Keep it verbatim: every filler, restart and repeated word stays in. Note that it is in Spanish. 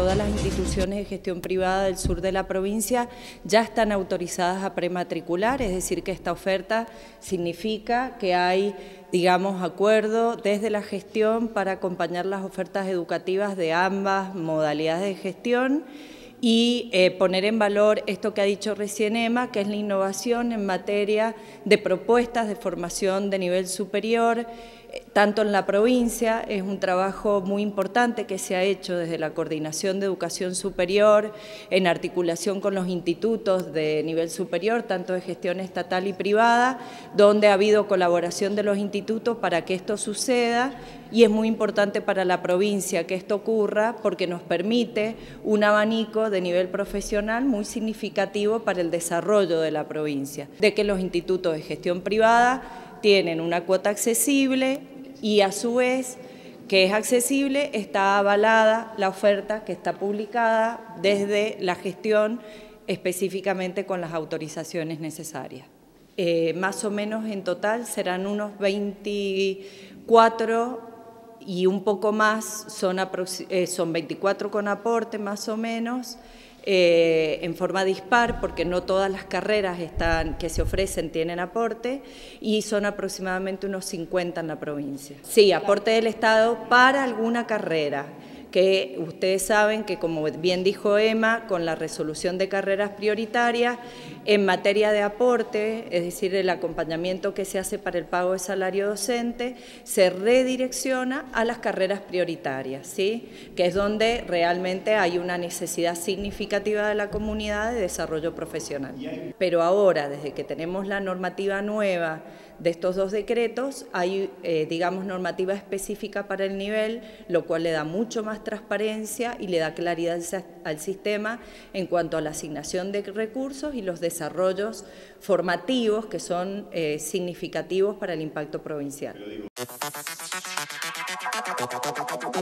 todas las instituciones de gestión privada del sur de la provincia ya están autorizadas a prematricular, es decir, que esta oferta significa que hay, digamos, acuerdo desde la gestión para acompañar las ofertas educativas de ambas modalidades de gestión y eh, poner en valor esto que ha dicho recién Emma, que es la innovación en materia de propuestas de formación de nivel superior, tanto en la provincia. Es un trabajo muy importante que se ha hecho desde la Coordinación de Educación Superior, en articulación con los institutos de nivel superior, tanto de gestión estatal y privada, donde ha habido colaboración de los institutos para que esto suceda, y es muy importante para la provincia que esto ocurra porque nos permite un abanico de nivel profesional muy significativo para el desarrollo de la provincia, de que los institutos de gestión privada tienen una cuota accesible y a su vez que es accesible está avalada la oferta que está publicada desde la gestión específicamente con las autorizaciones necesarias. Eh, más o menos en total serán unos veinticuatro y un poco más, son, eh, son veinticuatro con aporte más o menos, Eh, en forma dispar, porque no todas las carreras están, que se ofrecen tienen aporte, y son aproximadamente unos cincuenta en la provincia. Sí, aporte del Estado para alguna carrera, que ustedes saben que, como bien dijo Emma, con la resolución de carreras prioritarias, en materia de aporte, es decir, el acompañamiento que se hace para el pago de salario docente, se redirecciona a las carreras prioritarias, ¿sí? Que es donde realmente hay una necesidad significativa de la comunidad de desarrollo profesional. Pero ahora, desde que tenemos la normativa nueva de estos dos decretos, hay, eh, digamos, normativa específica para el nivel, lo cual le da mucho más transparencia y le da claridad al sistema en cuanto a la asignación de recursos y los desarrollos formativos que son eh, significativos para el impacto provincial.